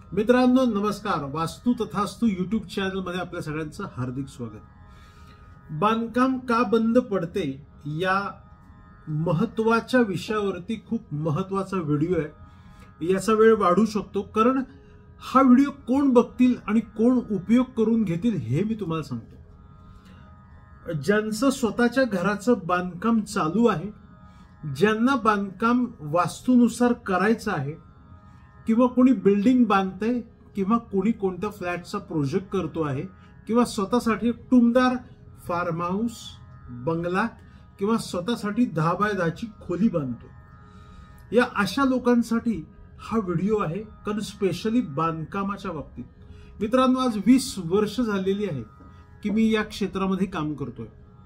मित्रांनो नमस्कार. वास्तू तथास्तू यूट्यूब चॅनल मध्ये आपल्या सगळ्यांचं हार्दिक स्वागत. बांधकाम का बंद पडते या महत्वाच्या विषयावरती खूप महत्वाचा व्हिडिओ आहे. याचा वेळ वाढू शकतो कारण हा व्हिडिओ कोण बघतील आणि कोण उपयोग करून घेतील हे मी तुम्हाला सांगतो. ज्यांचं स्वतःच्या घराचं बांधकाम चालू आहे, ज्यांना बांधकाम वास्तूनुसार करायचं आहे, किंवा कोणी बिल्डिंग बांधतंय, किंवा कोणी कोणत्या फ्लॅटचा प्रोजेक्ट करतो आहे, किंवा स्वतःसाठी एक टुमदार फार्म हाऊस, बंगला किंवा स्वतःसाठी 10 बाय 10 ची खोली बांधतो, या अशा लोकांसाठी हा व्हिडिओ आहे. कारण स्पेशली बांधकामाच्या बाबतीत मित्रांनो आज 20 वर्ष झालेली आहेत की मी या क्षेत्रामध्ये काम करतोय.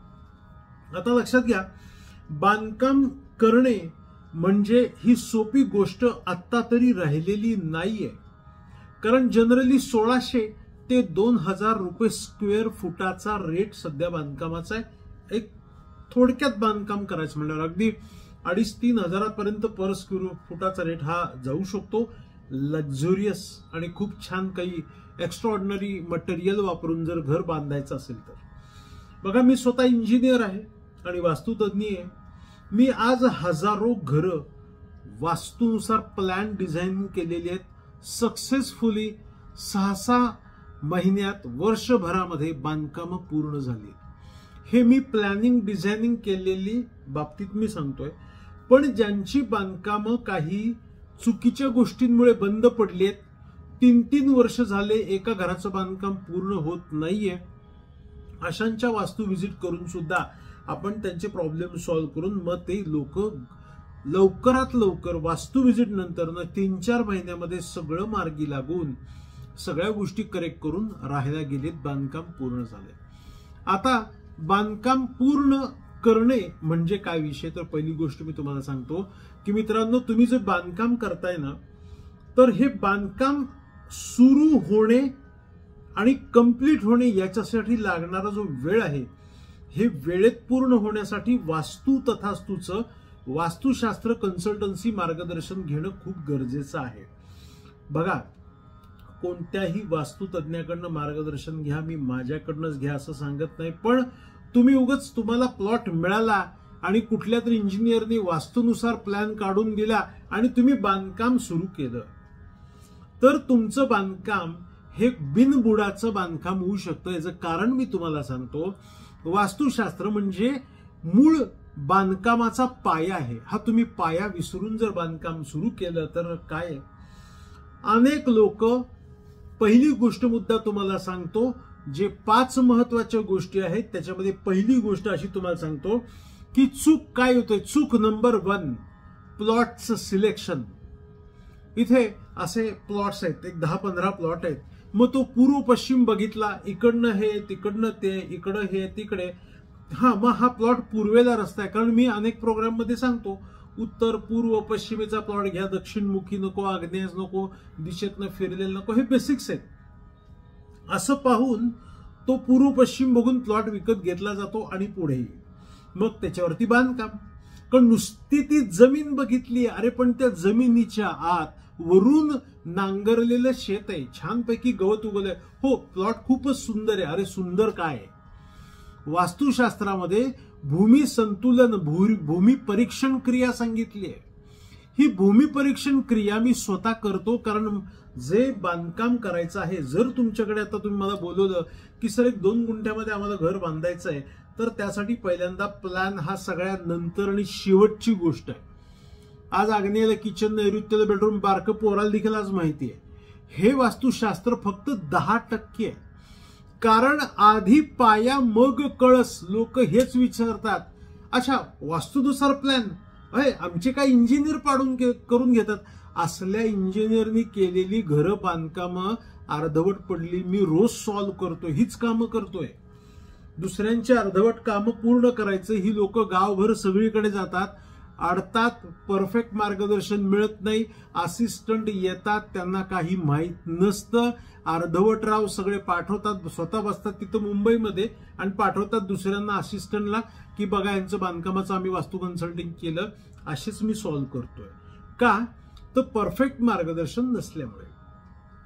आता लक्षात घ्या, बांधकाम करणे म्हणजे ही सोपी गोष्ट आत्ता तरी राहिलेली नाहीये. कारण जनरली 1600 ते 2000 रुपये स्क्वेअर फुटाचा रेट सध्या बांधकामाचा आहे. एक थोडक्यात बांधकाम करायचं म्हणल्यावर अगदी 2,500-3 हजारापर्यंत पर स्क्वेअर फुटाचा रेट हा जाऊ शकतो. लक्झुरियस आणि खूप छान काही एक्स्ट्राऑर्डिनरी मटेरियल वापरून जर घर बांधायचं असेल तर. बघा, मी स्वतः इंजिनियर आहे आणि वास्तुतज्ञ आहे. मी आज हजारो घरं वास्तूनुसार प्लॅन डिझाईन केलेली आहेत. सक्सेसफुली 6-6 महिन्यात, वर्षभरामध्ये बांधकाम पूर्ण झाली. हे मी प्लॅनिंग डिझायनिंग केलेली बाबतीत मी सांगतोय. पण ज्यांची बांधकामं काही चुकीच्या गोष्टींमुळे बंद पडली आहेत, 3-3 वर्ष झाले एका घराचं बांधकाम पूर्ण होत नाहीये, अशांच्या वास्तू व्हिजिट करून सुद्धा आपण त्यांचे प्रॉब्लेम सॉल्व्ह करून मग ते लोक लवकरात लवकर वास्तू व्हिजिट नंतर 3-4 महिन्यामध्ये सगळं मार्गी लागून सगळ्या गोष्टी करेक्ट करून राहायला गेलेत. बांधकाम पूर्ण झाले. आता बांधकाम पूर्ण करणे म्हणजे काय विषय, तर पहिली गोष्ट मी तुम्हाला सांगतो की मित्रांनो, तुम्ही जे बांधकाम करताय ना, तर हे बांधकाम सुरू होणे आणि कंप्लीट होणे याच्यासाठी लागणारा जो वेळ आहे, हे वेळेत पूर्ण होण्यासाठी वास्तू तथास्तूचं वास्तुशास्त्र कन्सल्टन्सी मार्गदर्शन घेणं खूप गरजेचं आहे. बघा, कोणत्याही वास्तुतज्ञाकडनं मार्गदर्शन घ्या, मी माझ्याकडनंच घ्या असं सांगत नाही. पण तुम्ही उगाच तुम्हाला प्लॉट मिळाला आणि कुठल्या तरी इंजिनियरने वास्तूनुसार प्लॅन काढून दिला आणि तुम्ही बांधकाम सुरू केलं, तर तुमचं बांधकाम हे बिनबुडाचं बांधकाम होऊ शकतं. याचं कारण मी तुम्हाला सांगतो. वास्तुशास्त्र म्हणजे मूळ बांधकामाचा पाया आहे. हा तुम्ही पाया विसरून जर बांधकाम सुरू केलं तर काय, अनेक लोक, पहिली गोष्ट मुद्दा तुम्हाला सांगतो, जे 5 महत्वाच्या गोष्टी आहेत त्याच्यामध्ये पहिली गोष्ट अशी तुम्हाला सांगतो की चूक काय होते. चूक नंबर 1, प्लॉटचं सिलेक्शन. इथे असे प्लॉट्स आहेत, एक 10-15 प्लॉट आहेत. मग तो पूर्व पश्चिम बघितला, इकडनं हे, तिकडनं ते, इकडं हे, तिकडे. मग हा प्लॉट पूर्वेला रस्ता आहे. कारण मी अनेक प्रोग्राम मध्ये सांगतो, उत्तर पूर्व पश्चिमेचा प्लॉट घ्या, दक्षिणमुखी नको, आग्नेय नको, दिशेतनं फिरलेलं नको, हे बेसिक्स आहेत. असं पाहून तो पूर्व पश्चिम बघून प्लॉट विकत घेतला जातो आणि पुढे मग त्याच्यावरती बांधकाम. कारण नुसती ती जमीन बघितली, अरे पण त्या जमिनीच्या आत वरून नांगरलेलं शेत आहे, छानपैकी गवत उगवलंय, हो प्लॉट खूपच सुंदर आहे. अरे सुंदर काय आहे, वास्तुशास्त्रामध्ये भूमी संतुलन, भूमी परीक्षण क्रिया सांगितली आहे. ही भूमी परीक्षण क्रिया मी स्वतः करतो. कारण जे बांधकाम करायचं आहे, जर तुमच्याकडे आता तुम्ही मला बोलवलं की सर 1-2 गुंठ्यामध्ये आम्हाला घर बांधायचं आहे, तर त्यासाठी पहिल्यांदा प्लॅन हा सगळ्यात नंतर आणि शेवटची गोष्ट आहे. आज आग्नेयला किचन, नैऋत्येला बेडरूम, बारकं पोराला देखील आज माहिती आहे. हे वास्तुशास्त्र फक्त 10% आहे. कारण आधी पाया मग कळस. लोक हेच विचारतात, अच्छा वास्तुनुसार प्लॅन आमचे काय इंजिनियर करून घेतात. असल्या इंजिनियरनी केलेली घरं बांधकामं अर्धवट पडली. मी रोज सॉल्व्ह करतो, हीच कामं करतोय. दुसऱ्यांची अर्धवट कामं पूर्ण करायचं ही लोक गावभर सगळीकडे जातात, अडतात, परफेक्ट मार्गदर्शन मिळत नाही. असिस्टंट येतात, त्यांना काही माहीत नसतं, अर्धवट राव सगळे पाठवतात, स्वतः बसतात तिथं मुंबईमध्ये आणि पाठवतात दुसऱ्यांना असिस्टंटला की बघा यांचं बांधकामाचं आम्ही वास्तू कन्सल्टिंग केलं. असेच मी सॉल्व्ह करतोय. का, तर परफेक्ट मार्गदर्शन नसल्यामुळे.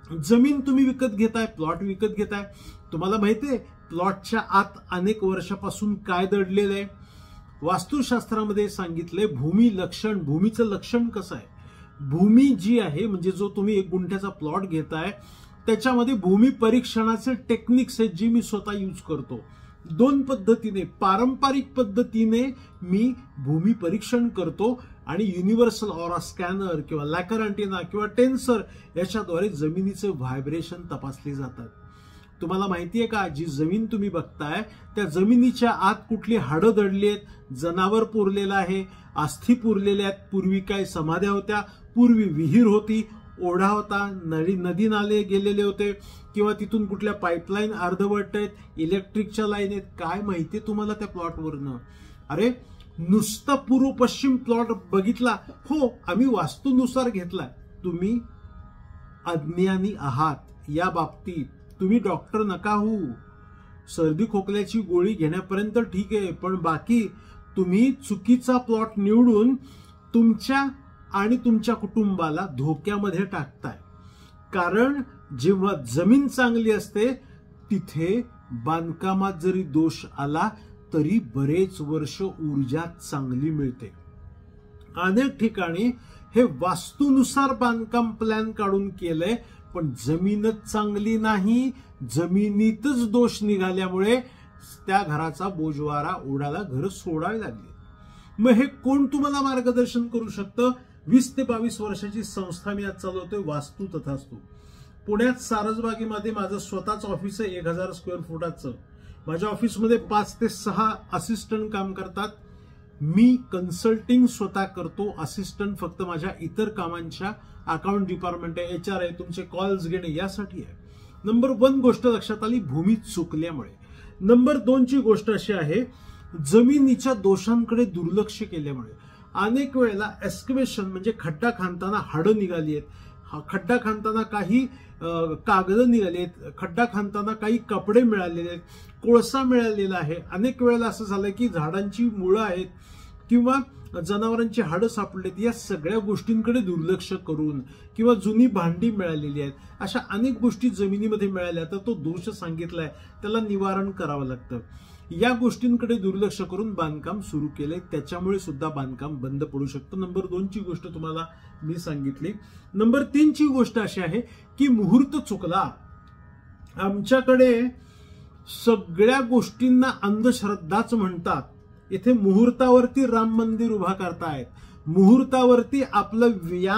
जमीन तुम्ही विकत घेताय, प्लॉट विकत घेताय, तुम्हाला माहितीये प्लॉटच्या आत अनेक वर्षापासून काय दडलेलं आहे? वास्तुशास्त्रामध्ये सांगितलंय भूमी लक्षण, भूमीचं लक्षण कसं आहे? भूमी जी आहे म्हणजे जो तुम्ही 1 गुंठ्याचा प्लॉट घेताय त्याच्यामध्ये भूमी परीक्षणाचे टेक्निक्स आहेत जी मी स्वतः यूज करतो. 2 पद्धतीने, पारंपरिक पद्धतीने मी भूमी परीक्षण करतो आणि युनिव्हर्सल ऑरा स्कॅनर किंवा लॅकर अँटेना किंवा टेन्सर याच्याद्वारे जमिनीचे व्हायब्रेशन तपासले जातात. तुम्हाला माहितीये का, जी जमीन तुम्ही बघताय त्या जमिनीच्या आत कुठली हाडं दडली आहेत, जनावर पुरलेलं आहे, अस्थी पुरलेल्या आहेत, पूर्वी काय समाध्या होत्या, पूर्वी विहीर होती, ओढा होता, नदी नाले गेलेले होते किंवा तिथून कुठल्या पाईपलाईन अर्धवट आहेत, इलेक्ट्रिकच्या लाईन आहेत, काय माहितीये तुम्हाला त्या प्लॉटवरनं? अरे नुसता पूर्व पश्चिम प्लॉट बघितला, हो आम्ही वास्तूनुसार घेतला. तुम्ही अज्ञानी आहात या बाबतीत. तुम्ही डॉक्टर नका होऊ. सर्दी खोकल्याची गोळी घेण्यापर्यंत ठीक आहे, पण बाकी तुम्ही चुकीचा प्लॉट निवडून तुमच्या आणि तुमच्या कुटुंबाला धोक्यामध्ये टाकताय. कारण जेव्हा जमीन चांगली असते तिथे बांधकामात जरी दोष आला तरी बरेच वर्ष ऊर्जा चांगली मिळते. अनेक ठिकाणी हे वास्तूनुसार बांधकाम प्लॅन काढून केलंय पण जमीनच चांगली नाही, जमिनीतच दोष निघाल्यामुळे त्या घराचा बोजवारा उडाला, घर सोडावे लागले. मग हे कोण तुम्हाला मार्गदर्शन करू शकतं? 20 ते 22 वर्षाची संस्था मी आज चालवतोय, वास्तू तथास्तू. पुण्यात सारसबागेमध्ये माझं स्वतःच ऑफिस आहे 1000 स्क्वेअर फुटाचं. माझ्या ऑफिसमध्ये 5 ते 6 असिस्टंट काम करतात. मी कन्सल्टिंग स्वतः करतो, असिस्टंट फक्त माझ्या इतर कामांच्या, अकाउंट डिपार्टमेंट आहे, HR आहे, तुमचे कॉल्स घेणे यासाठी आहे. नंबर 1 गोष्ट लक्षात आली, भूमी चुकल्यामुळे. नंबर 2 ची गोष्ट अशी आहे, जमिनीच्या दोषांकडे दुर्लक्ष केल्यामुळे. अनेक वेळेला एक्स्कवेशन म्हणजे खड्डा खांदताना हाडं निघाली आहेत, खड्डा खांदताना काही कागद निघाले आहेत, खड्डा खांदताना काही कपडे मिळालेले आहेत, कोळसा मिळालेला आहे. अनेक वेळेला असं झालं की झाडांची मुळं आहेत किंवा जनावरांची हाडं सापडलीत. या सगळ्या गोष्टींकडे दुर्लक्ष करून किंवा जुनी भांडी मिळालेली आहेत, अशा अनेक गोष्टी जमिनीमध्ये मिळाल्या तर तो दोष सांगितलाय, त्याला निवारण करावं लागतं. या गोष्टींकडे दुर्लक्ष करून बांधकाम सुरू केलंय, त्याच्यामुळे सुद्धा बांधकाम बंद पडू शकतं. नंबर 2 ची गोष्ट तुम्हाला मी सांगितली. नंबर 3 ची गोष्ट अशी आहे की मुहूर्त चुकला. आमच्याकडे सगळ्या गोष्टींना अंधश्रद्धाच म्हणतात. इथे मुहूर्तावरती राम मंदिर उभा करतायत, मुहूर्तावरती आपलं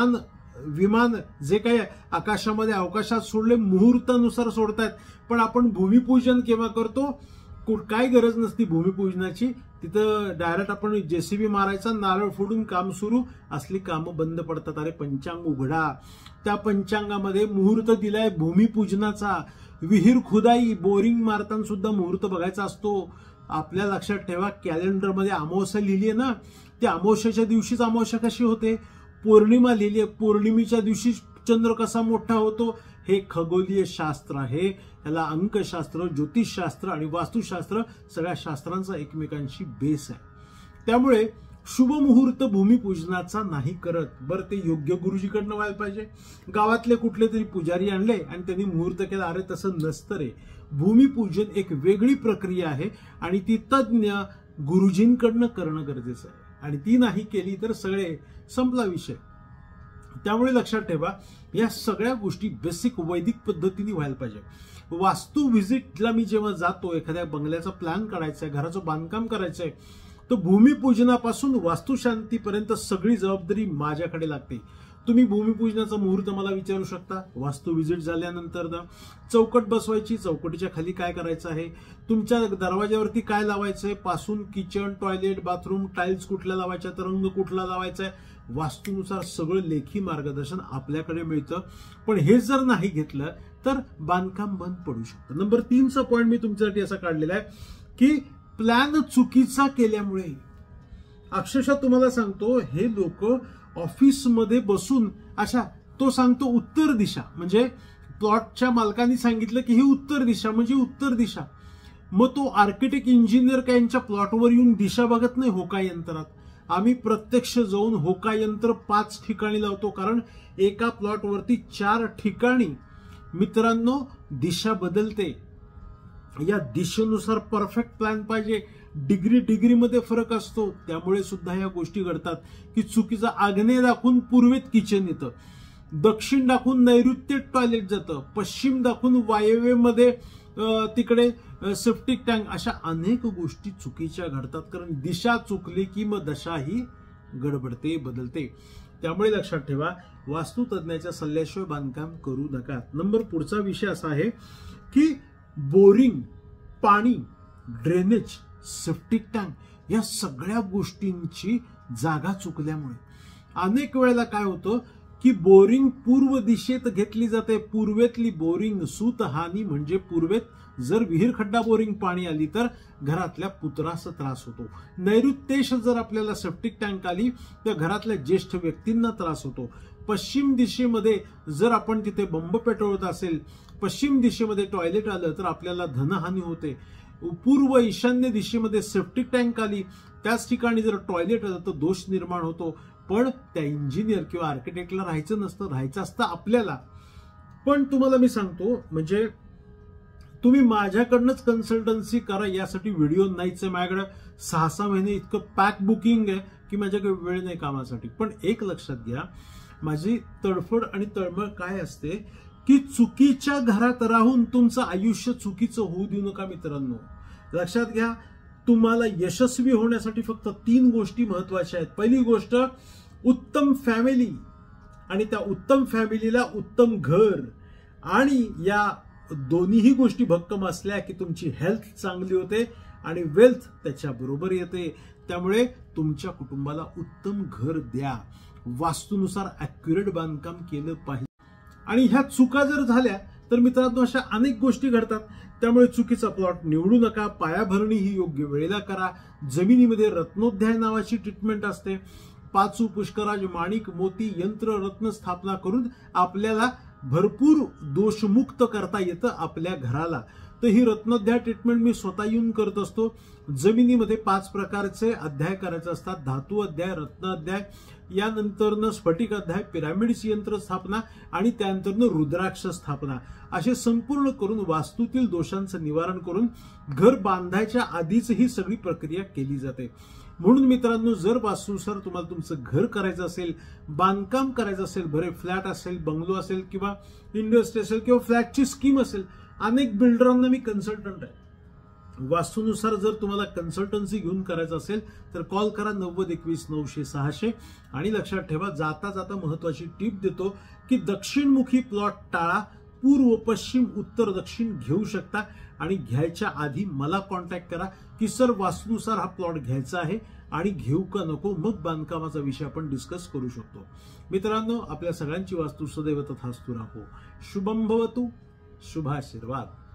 विमान जे काही आकाशामध्ये अवकाशात सोडले मुहूर्तानुसार सोडतायत. पण आपण भूमिपूजन केव्हा करतो? काय गरज नसती भूमिपूजनाची, तिथं डायरेक्ट आपण JCB मारायचा, नारळ फोडून काम सुरू, असली कामं बंद पडतात. अरे पंचांग उघडा, त्या पंचांगामध्ये मुहूर्त दिलाय भूमिपूजनाचा. विहीर खुदाई, बोरिंग मारताना सुद्धा मुहूर्त बघायचा असतो. आपल्या लक्षात ठेवा, कॅलेंडरमध्ये अमावस्या लिहिली आहे ना, त्या अमावस्याच्या दिवशीच अमावस्या कशी होते? पौर्णिमा लिहिली आहे, पौर्णिमेच्या दिवशी चंद्र कसा मोठा होतो? हे खगोलीय शास्त्र आहे. याला अंकशास्त्र, ज्योतिषशास्त्र आणि वास्तुशास्त्र सगळ्या शास्त्रांचा एकमेकांशी बेस आहे. त्यामुळे शुभ मुहूर्त भूमिपूजनाचा नाही करत. बरं, ते योग्य गुरुजीकडनं व्हायला पाहिजे. गावातले कुठले तरी पुजारी आणले आणि त्यांनी मुहूर्त केला, अरे तसं नसतं रे. भूमिपूजन एक वेगळी प्रक्रिया आहे आणि ती तज्ञ गुरुजींकडनं करणं गरजेचं आहे आणि ती नाही केली तर सगळे संपला विषय. त्यामुळे लक्षात ठेवा, या सगळ्या गोष्टी बेसिक वैदिक पद्धतीने व्हायला पाहिजे. वास्तू व्हिजिटला मी जेव्हा जातो, एखाद्या बंगल्याचा प्लॅन करायचा आहे, घराचं बांधकाम करायचंय, तर भूमिपूजनापासून वास्तुशांतीपर्यंत सगळी जबाबदारी माझ्याकडे लागते. तुम्ही भूमिपूजनाचा मुहूर्त मला विचारू शकता. वास्तू व्हिजिट झाल्यानंतर चौकट बसवायची, चौकटीच्या खाली काय करायचं आहे, तुमच्या दरवाज्यावरती काय लावायचंय, पासून किचन, टॉयलेट, बाथरूम, टाईल्स कुठल्या लावायच्या, रंग कुठला लावायचा आहे, वास्तूनुसार सगळं लेखी मार्गदर्शन आपल्याकडे मिळतं. पण हे जर नाही घेतलं तर बांधकाम बंद पडू शकतं. नंबर 3चा पॉईंट मी तुमच्यासाठी असा काढलेला आहे की प्लॅन चुकीचा केल्यामुळे, अक्षरशः तुम्हाला सांगतो, हे लोक ऑफिसमध्ये बसून अशा, तो सांगतो उत्तर दिशा, म्हणजे प्लॉटच्या मालकांनी सांगितलं की ही उत्तर दिशा म्हणजे उत्तर दिशा. मग तो आर्किटेक्ट इंजिनियर काय यांच्या प्लॉटवर येऊन दिशा बघत नाही होका यंत्रात. आम्ही प्रत्यक्ष जाऊन होका यंत्र 5 ठिकाणी लावतो, कारण एका प्लॉटवरती 4 ठिकाणी मित्रांनो दिशा बदलते, या दिशेनुसार परफेक्ट प्लॅन पाहिजे. डिग्रीमध्ये फरक असतो, त्यामुळे सुद्धा या गोष्टी घडतात की चुकीचा आग्नेय दाखवून पूर्वेत किचन येतं, दक्षिण दाखवून नैऋत्येत टॉयलेट जातं, पश्चिम दाखवून वायव्येमध्ये तिकडे सेप्टिक टँक. अशा अनेक गोष्टी चुकीच्या घडतात, कारण दिशा चुकली की मग दशा ही गडबडते, बदलते. त्यामुळे लक्षात ठेवा, वास्तुतज्ञाच्या सल्ल्याशिवाय बांधकाम करू नका. पुढचा विषय असा आहे की बोरिंग, पाणी, ड्रेनेज, सेप्टिक टँक या सगळ्या गोष्टींची जागा चुकल्यामुळे अनेक वेळेला काय होतं की बोरिंग पूर्व दिशेत घेतली जाते. पूर्वेतली बोरिंग सूतहानी, म्हणजे पूर्वेत जर विहीर खड्डा बोरिंग पाणी आली तर घरातल्या पुत्रास त्रास होतो. नैऋत्येश जर आपल्याला सेप्टिक टँक आली तर घरातल्या ज्येष्ठ व्यक्तींना त्रास होतो. पश्चिम दिशेमध्ये जर आपण तिथे बंब पेटवत असेल, पश्चिम दिशेमध्ये टॉयलेट आलं तर आपल्याला धनहानी होते. पूर्व ईशान्य दिशेमध्ये सेप्टिक टँक आली, त्याच ठिकाणी जर टॉयलेट आलं तर दोष निर्माण होतो. पण त्या इंजिनियर किंवा आर्किटेक्टला राहायचं नसतं, राहायचं असतं आपल्याला. पण तुम्हाला मी सांगतो, म्हणजे तुम्ही माझ्याकडनंच कन्सल्टन्सी करा, यासाठी व्हिडिओ नाहीच आहे माझ्याकडे. 6-6 महिने इतकं पॅक बुकिंग आहे की माझ्याकडे वेळ नाही कामासाठी. पण एक लक्षात घ्या, माझी तडफड आणि तळमळ काय असते की चुकीच्या घरात राहून तुमचं आयुष्य चुकीचं होऊ देऊ नका मित्रांनो. लक्षात घ्या, तुम्हाला यशस्वी होण्यासाठी फक्त 3 गोष्टी महत्वाच्या आहेत. पहिली गोष्ट, उत्तम फॅमिली, आणि त्या उत्तम फॅमिलीला उत्तम घर, आणि या दोन्हीही गोष्टी भक्कम असल्या की तुमची हेल्थ चांगली होते आणि वेल्थ त्याच्या बरोबर येते. त्यामुळे तुमच्या कुटुंबाला उत्तम घर द्या, वास्तूनुसार ॲक्युरेट बांधकाम केलं पाहिजे. आणि ह्या चुका जर झाल्या तर मित्रांनो अशा अनेक गोष्टी घडतात. त्यामुळे चुकीचा प्लॉट निवडू नका. पायाभरणी ही योग्य वेळेला करा. जमिनीमध्ये रत्नोध्याय नावाची ट्रीटमेंट असते. पाचू, पुष्कराज, माणिक, मोती, यंत्र, रत्न स्थापना करून आपल्याला भरपूर दोषमुक्त करता येतं आपल्या घराला. तर ही रत्नोध्याय ट्रीटमेंट मी स्वतः येऊन करत असतो. जमिनीमध्ये 5 प्रकारचे अध्याय करायचे असतात. धातू अध्याय, रत्न अध्याय, यानंतरनं स्फटिक अध्याय, पिरामिड्स यंत्र स्थापना, आणि त्यानंतरनं रुद्राक्ष स्थापना. असे संपूर्ण करून वास्तूतील दोषांचं निवारण करून घर बांधायच्या आधीच ही सगळी प्रक्रिया केली जाते. म्हणून मित्रांनो, जर वास्तूनुसार तुम्हाला तुमचं घर करायचं असेल, बांधकाम करायचं असेल, बरे फ्लॅट असेल, बंगलो असेल, किंवा इंडस्ट्री असेल, किंवा फ्लॅटची स्कीम असेल, अनेक बिल्डरांना मी कन्सल्टंट आहे. वास्तूनुसार जर तुम्हाला कन्सल्टन्सी घेऊन करायचं असेल तर कॉल करा 9021-900-600. आणि लक्षात ठेवा, जाता जाता महत्वाची टीप देतो की दक्षिणमुखी प्लॉट टाळा. पूर्व, पश्चिम, उत्तर, दक्षिण घेऊ शकता. आणि घ्यायच्या आधी मला कॉन्टॅक्ट करा की सर वास्तूनुसार हा प्लॉट घ्यायचा आहे आणि घेऊ का नको, मग बांधकामाचा विषय आपण डिस्कस करू शकतो. मित्रांनो, आपल्या सगळ्यांची वास्तू सदैव तथास्तु राहो. शुभम भवतु. शुभाशीर्वाद.